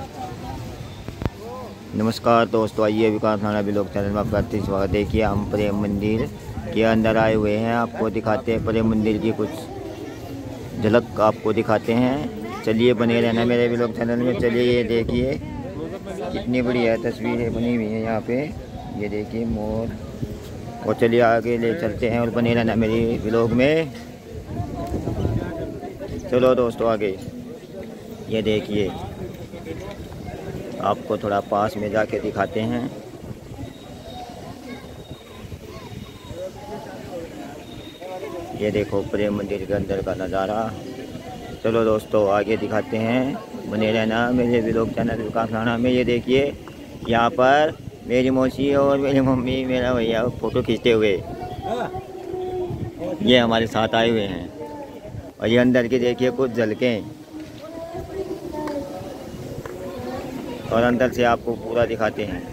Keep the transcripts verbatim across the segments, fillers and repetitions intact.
नमस्कार दोस्तों, आइए विकास थाना ब्लॉग चैनल में आपका हार्दिक स्वागत। देखिए हम प्रेम मंदिर के अंदर आए हुए हैं, आपको दिखाते हैं प्रेम मंदिर की कुछ झलक आपको दिखाते हैं। चलिए बने रहना मेरे ब्लॉग चैनल में। चलिए ये देखिए कितनी बढ़िया तस्वीरें बनी हुई हैं यहाँ पे, ये देखिए मोर। और चलिए आगे ले चलते हैं और बने रहना मेरी ब्लॉग में। चलो दोस्तों आगे, ये देखिए आपको थोड़ा पास में जाके दिखाते हैं। ये देखो प्रेम मंदिर के अंदर का नज़ारा। चलो दोस्तों आगे दिखाते हैं, बने रहना मेरे व्लॉग चैनल विकास थाना में। ये देखिए यहाँ पर मेरी मौसी और मेरी मम्मी मेरा भैया फ़ोटो खींचते हुए ये हमारे साथ आए हुए हैं। और ये अंदर के देखिए कुछ झलकें, और अंदर से आपको पूरा दिखाते हैं।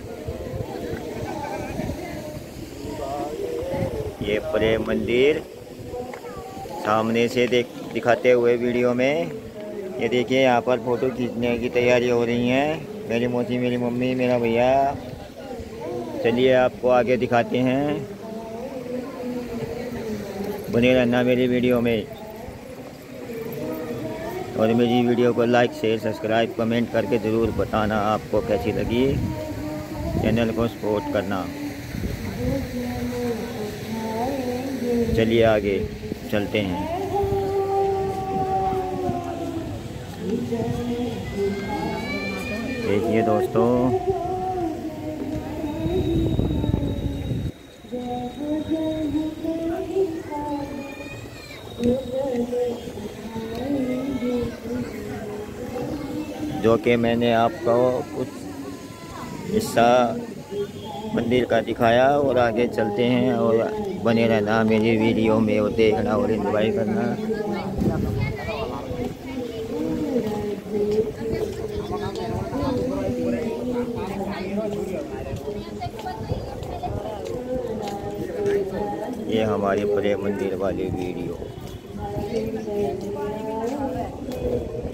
ये प्रेम मंदिर सामने से देख दिखाते हुए वीडियो में। ये देखिए यहाँ पर फ़ोटो खींचने की तैयारी हो रही है, मेरी मौसी, मेरी मम्मी, मेरा भैया। चलिए आपको आगे दिखाते हैं, बने रहना मेरी वीडियो में। और मेरी वीडियो को लाइक शेयर सब्सक्राइब कमेंट करके ज़रूर बताना आपको कैसी लगी। चैनल को सपोर्ट करना। चलिए आगे चलते हैं। देखिए दोस्तों जो कि मैंने आपको कुछ हिस्सा मंदिर का दिखाया। और आगे चलते हैं और बने रहना मेरी वीडियो में और देखना और एंजॉय करना। ये हमारे प्रेम मंदिर वाली वीडियो।